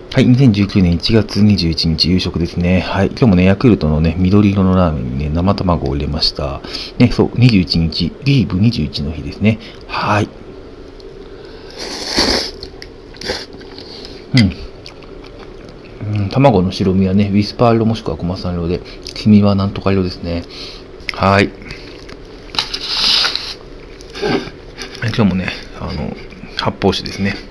はい、2019年1月21日夕食ですね。はい、今日もね、ヤクルトのね、緑色のラーメンにね、生卵を入れました。ね、そう、21日、リーブ21の日ですね。はい。卵の白身はね、ウィスパー色もしくは小松さん色で、黄身はなんとか色ですね。はい。今日もね、発泡酒ですね。